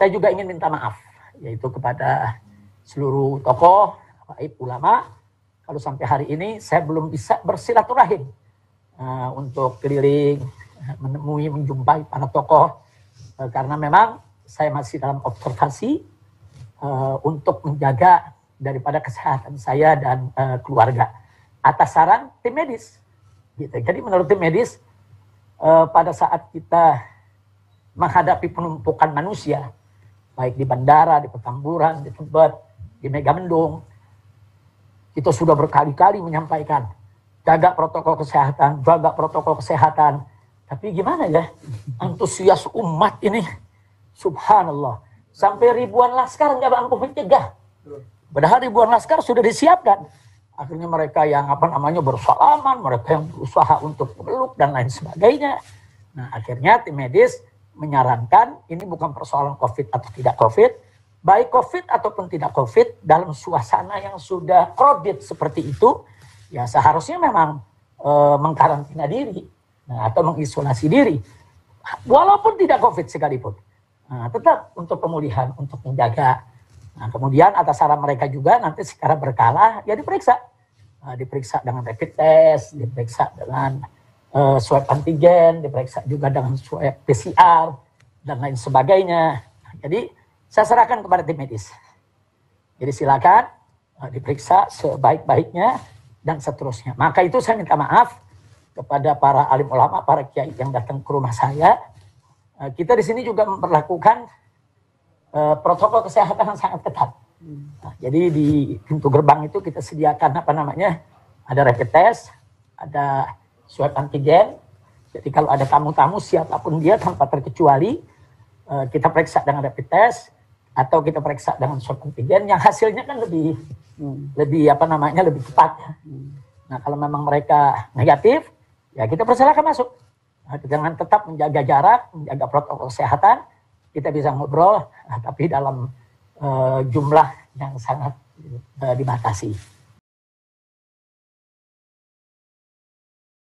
saya juga ingin minta maaf, yaitu kepada seluruh tokoh, baik ulama, kalau sampai hari ini saya belum bisa bersilaturahim untuk keliling, menemui, menjumpai para tokoh, karena memang saya masih dalam observasi untuk menjaga daripada kesehatan saya dan keluarga atas saran tim medis. Gitu. Jadi menurut tim medis, pada saat kita menghadapi penumpukan manusia, baik di bandara, di Petamburan, di Tebet, di Megamendung, kita sudah berkali-kali menyampaikan, jaga protokol kesehatan. Tapi gimana ya, antusias umat ini, subhanallah, sampai ribuan laskar nggak mampu mencegah. Padahal ribuan laskar sudah disiapkan. Akhirnya mereka yang bersalaman, mereka yang berusaha untuk meluk dan lain sebagainya. Nah akhirnya tim medis menyarankan ini bukan persoalan COVID atau tidak COVID, baik COVID ataupun tidak COVID, dalam suasana yang sudah crowded seperti itu, ya seharusnya memang mengkarantina diri, atau mengisolasi diri, walaupun tidak COVID sekalipun. Nah, tetap untuk pemulihan, untuk menjaga. Nah, kemudian atas saran mereka juga nanti secara berkala ya diperiksa. Diperiksa dengan rapid test, diperiksa dengan swab antigen, diperiksa juga dengan swab PCR, dan lain sebagainya. Nah, jadi saya serahkan kepada tim medis. Jadi silakan diperiksa sebaik-baiknya dan seterusnya. Maka itu saya minta maaf kepada para alim ulama, para kiai yang datang ke rumah saya. Kita di sini juga memperlakukan protokol kesehatan yang sangat ketat. Nah, jadi di pintu gerbang itu kita sediakan ada rapid test, ada swab antigen. Jadi kalau ada tamu-tamu siapapun dia tanpa terkecuali, kita periksa dengan rapid test atau kita periksa dengan swab antigen yang hasilnya kan lebih cepat. Nah, kalau memang mereka negatif, ya kita persilakan masuk. Nah, dengan tetap menjaga jarak, menjaga protokol kesehatan, kita bisa ngobrol, tapi dalam jumlah yang sangat dibatasi.